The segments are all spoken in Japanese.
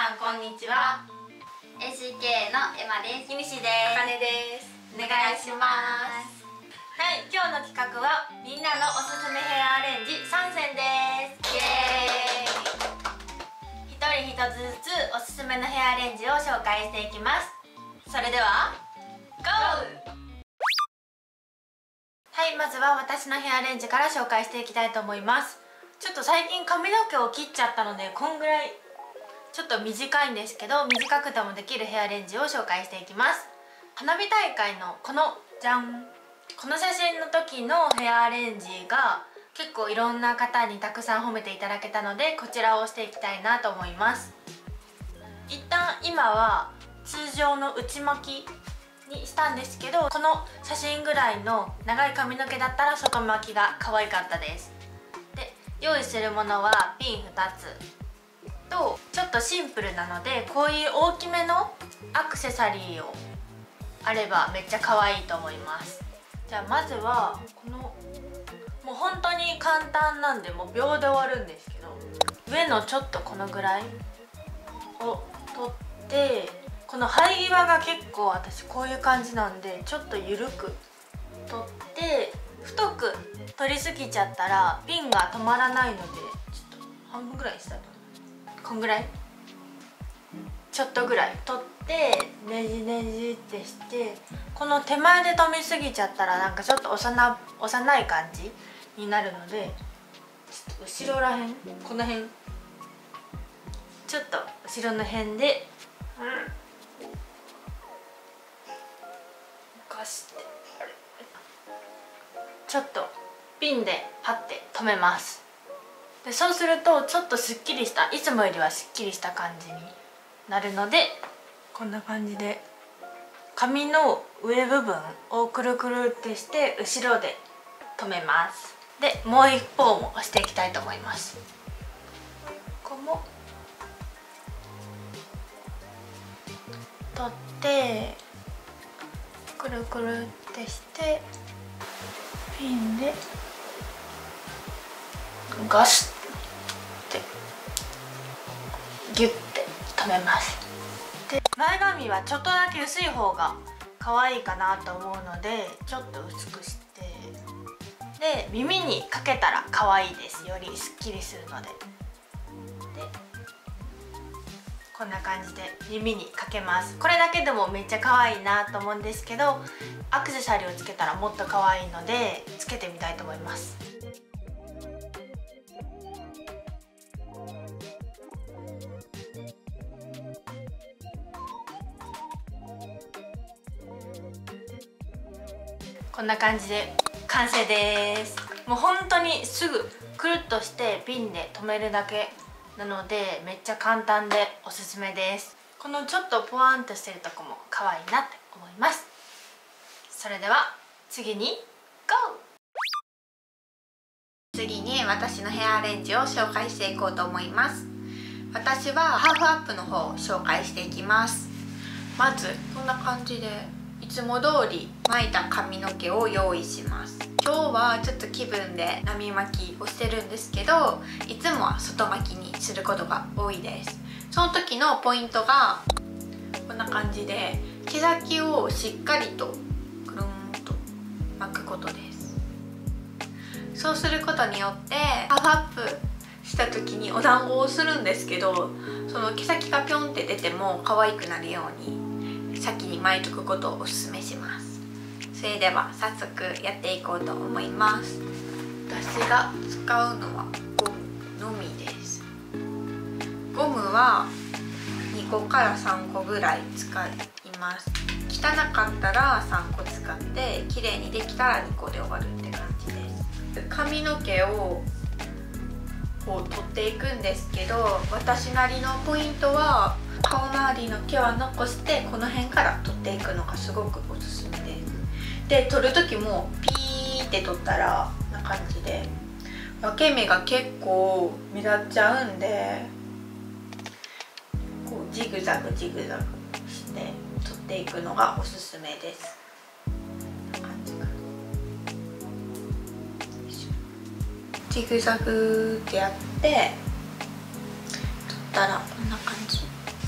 さんこんにちは。 ACK のエマです。 ゆみしです。 あかねです。 お願いします。はい、今日の企画はみんなのおすすめヘアアレンジ3選です。イエーイ。一人一つずつおすすめのヘアアレンジを紹介していきます。それでは GO！ はい、まずは私のヘアアレンジから紹介していきたいと思います。ちょっと最近髪の毛を切っちゃったのでこんぐらいちょっと短いんですけど、短くてもできるヘアアレンジを紹介していきます。花火大会のこのじゃん、この写真の時のヘアアレンジが結構いろんな方にたくさん褒めていただけたので、こちらをしていきたいなと思います。一旦今は通常の内巻きにしたんですけど、この写真ぐらいの長い髪の毛だったら外巻きが可愛かったです。で、用意するものはピン2つと、ちょっとシンプルなのでこういう大きめのアクセサリーをあればめっちゃ可愛いと思います。じゃあまずはこのもう本当に簡単なんでもう秒で終わるんですけど、上のちょっとこのぐらいを取って、この生え際が結構私こういう感じなんでちょっと緩く取って、太く取りすぎちゃったらピンが止まらないのでちょっと半分ぐらいにしたいと思います。こんぐらいちょっとぐらい取ってねじねじってして、この手前で止めすぎちゃったらなんかちょっと幼い感じになるので、ちょっと後ろらへん、この辺ちょっと後ろの辺でこうしてちょっとピンでパッて留めます。でそうするとちょっとすっきりした、いつもよりはすっきりした感じになるので、こんな感じで髪の上部分をくるくるってして後ろで留めます。でもう一方もしていきたいと思います。ここも取ってくるくるってしてピンでガスってギュッて留めます。で前髪はちょっとだけ薄い方が可愛いかなと思うのでちょっと薄くして、で耳にかけたら可愛いです。よりすっきりするので。でこんな感じで耳にかけます。これだけでもめっちゃ可愛いなと思うんですけど、アクセサリーをつけたらもっと可愛いのでつけてみたいと思います。こんな感じで完成です。もう本当にすぐくるっとしてピンで留めるだけなのでめっちゃ簡単でおすすめです。このちょっとポワンとしてるとこも可愛いなって思います。それでは次に GO！ 次に私のヘアアレンジを紹介していこうと思います。私はハーフアップの方を紹介していきます。まずこんな感じでいつも通り巻いた髪の毛を用意します。今日はちょっと気分で波巻きをしてるんですけど、いつもは外巻きにすることが多いです。その時のポイントがこんな感じで毛先をしっかりとくるんと巻くことです。そうすることによってハーフアップした時にお団子をするんですけど、その毛先がピョンって出ても可愛くなるように先に巻いとくことをおすすめします。それでは早速やっていこうと思います。私が使うのはゴムのみです。ゴムは2個から3個ぐらい使います。汚かったら3個使って、綺麗にできたら2個で終わるって感じです。髪の毛をこう取っていくんですけど、私なりのポイントは顔周りの毛は残してこの辺から取っていくのがすごくおすすめです。で取る時もピーって取ったらこんな感じで分け目が結構目立っちゃうんで、こうジグザグジグザグして取っていくのがおすすめです。こんな感じかな。ジグザグってやって取ったらこんな感じ。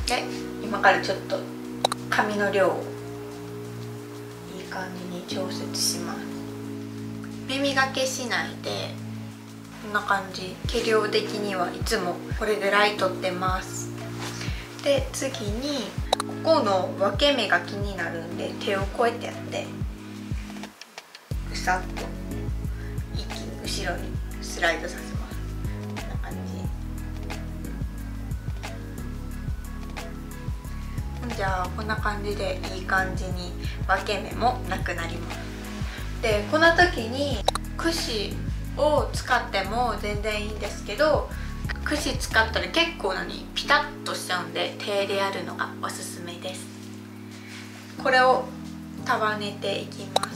で今からちょっと髪の量をいい感じに調節します。耳がけしないでこんな感じ、毛量的にはいつもこれぐらい取ってます。で次にここの分け目が気になるんで手をこうやってやってぐさっと一気に後ろにスライドさせます。こんな感じ。じゃあこんな感じでいい感じに分け目もなくなります。でこの時に櫛を使っても全然いいんですけど、櫛使ったら結構ピタッとしちゃうんで手でやるのがおすすめです。これを束ねていきます。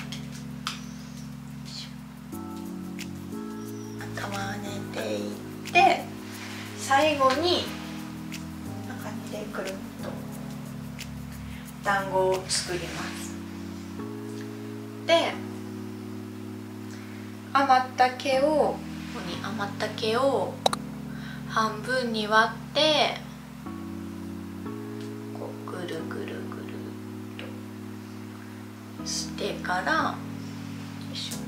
束ねていって最後にこんな感じでくるっと団子を作ります。で余った毛を半分に割ってこうぐるぐるぐるっとしてから、よいしょ、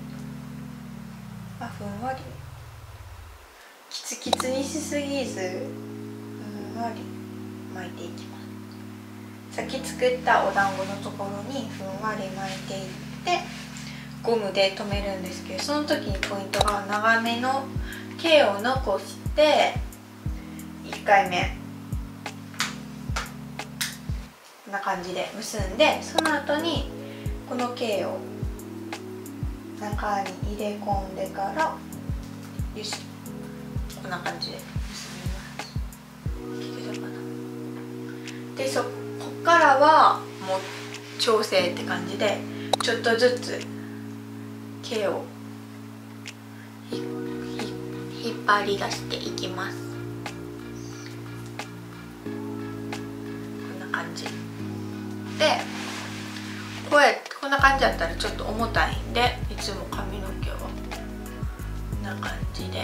ふんわりキツキツにしすぎずふんわり巻いていきます。さっき作ったお団子のところにふんわり巻いていってゴムで留めるんですけど、その時にポイントが長めの毛を残して1回目こんな感じで結んで、その後にこの毛を中に入れ込んでから、よいしょ、こんな感じで結びます。いけるかな。でこっからはもう調整って感じでちょっとずつ毛を引っ張り出していきます。こんな感じで、こんな感じだったらちょっと重たいんで、いつも髪の毛はこんな感じで、よ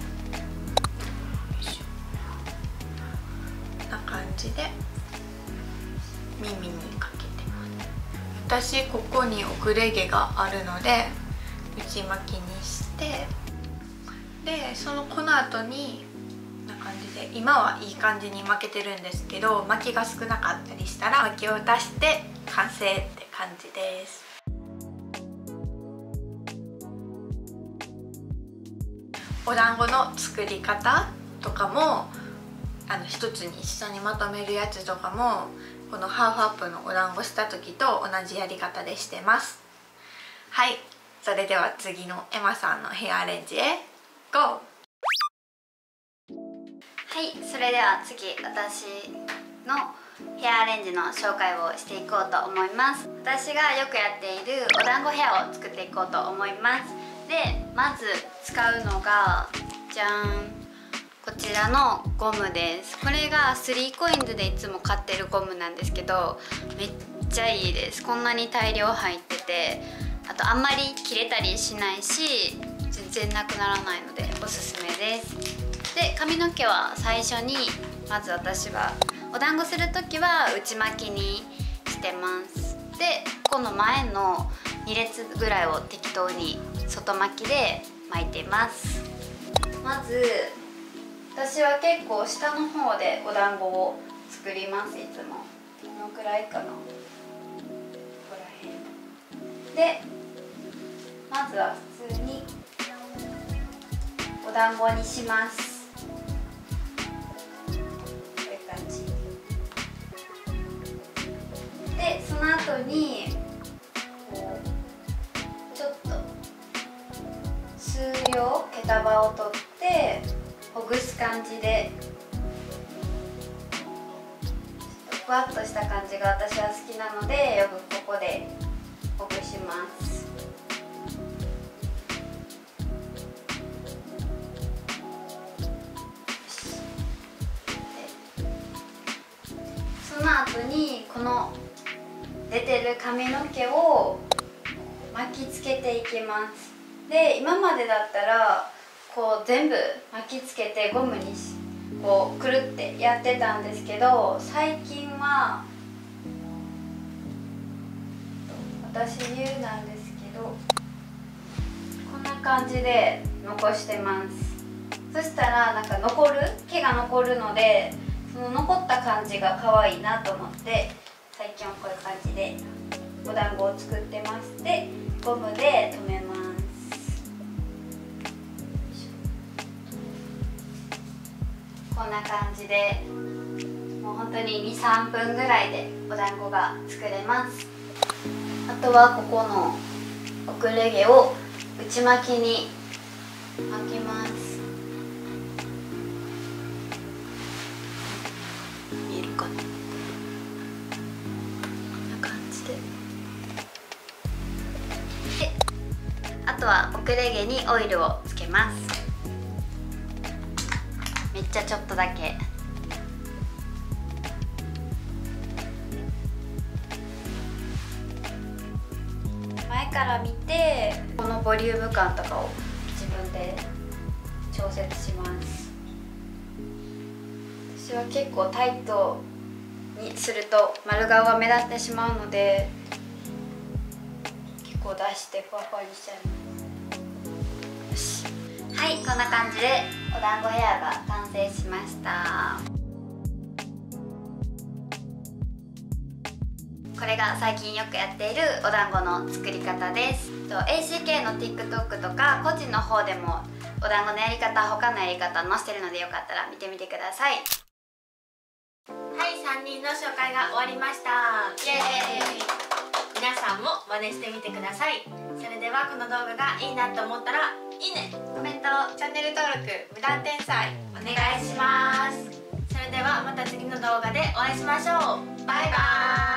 いしょ、こんな感じで耳にかけてます。私ここに遅れ毛があるので内巻きにして、でこの後にこんな感じで、今はいい感じに巻けてるんですけど、巻きが少なかったりしたら巻きを足して完成って感じです。お団子の作り方とかも一つに一緒にまとめるやつとかもこのハーフアップのお団子した時と同じやり方でしてます。はい、それでは次のエマさんのヘアアレンジへゴー。 はい、それでは次私のヘアアレンジの紹介をしていこうと思います。私がよくやっているお団子ヘアを作っていこうと思います。でまず使うのがじゃん、こちらのゴムです。これが3COINSでいつも買ってるゴムなんですけど、めっちゃいいです。こんなに大量入ってて、あとあんまり切れたりしないし全然なくならないのでおすすめです。で髪の毛は最初にまず私はお団子する時は内巻きにしてます。でこの前の2列ぐらいを適当に外巻きで巻いてます。まず私は結構下の方でお団子を作ります。いつもこのくらいかな、ここら辺でまずは普通にお団子にします。こういう感じで、その後にこうちょっと数秒毛束を取ってほぐす感じで、ちょっとふわっとした感じが私は好きなのでよくここでほぐします。その後にこの出てる髪の毛を巻きつけていきます。で今までだったらこう全部巻きつけてゴムにこうくるってやってたんですけど、最近は私流なんですけど、こんな感じで残してます。そしたらなんか毛が残るので、その残った感じが可愛いなと思って、最近はこういう感じでお団子を作ってまして、ゴムで留めます。こんな感じでもう本当に 2,3 分ぐらいでお団子が作れます。あとはここの遅れ毛を内巻きに巻きます。 見えるかな。こんな感じで。 あとは遅れ毛にオイルをつけます。めっちゃちょっとだけ。前から見てこのボリューム感とかを自分で調節します。私は結構タイトにすると丸顔が目立ってしまうので、結構出してふわふわにしちゃいます。よし、はい、こんな感じでお団子ヘアが完成しました。これが最近よくやっているお団子の作り方です。ACK の TikTok とか個人の方でもお団子のやり方、他のやり方載せてるので、よかったら見てみてください。 はい、3人の紹介が終わりました。 イエーイ。 皆さんも真似してみてください。それではこの動画がいいなと思ったらいいね、 コメント、 チャンネル登録、無断転載お願いします。それではまた次の動画でお会いしましょう。バイバーイ。